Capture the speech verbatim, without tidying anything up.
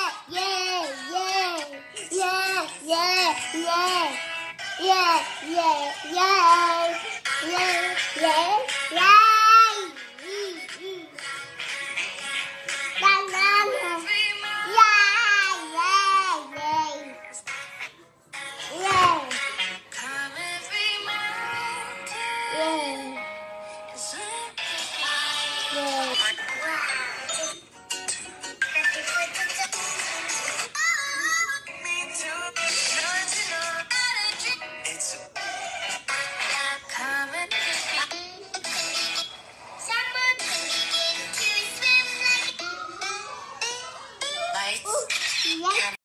yeah, yeah, yeah, yeah, yeah, yeah, yeah, yeah, yeah, yeah, yeah. La la la. Yeah, yeah, yeah. Yeah. Yeah. Lights. Yeah.